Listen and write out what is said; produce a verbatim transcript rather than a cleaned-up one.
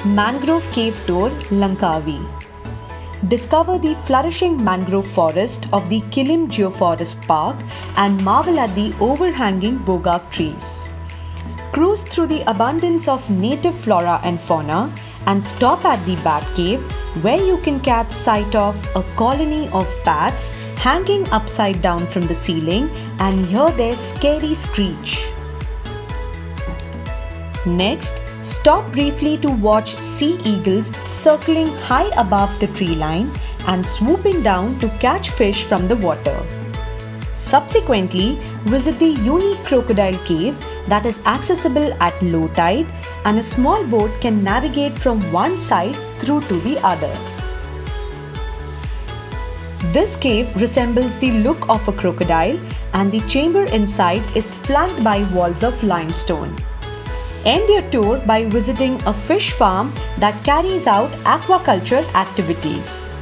Mangrove Cave Tour, Langkawi. Discover the flourishing mangrove forest of the Kilim Geoforest Park and marvel at the overhanging bogak trees. Cruise through the abundance of native flora and fauna and stop at the Bat Cave, where you can catch sight of a colony of bats hanging upside down from the ceiling and hear their scary screech. Next, stop briefly to watch sea eagles circling high above the tree line and swooping down to catch fish from the water. Subsequently, visit the unique crocodile cave that is accessible at low tide, and a small boat can navigate from one side through to the other. This cave resembles the look of a crocodile, and the chamber inside is flanked by walls of limestone. End your tour by visiting a fish farm that carries out aquaculture activities.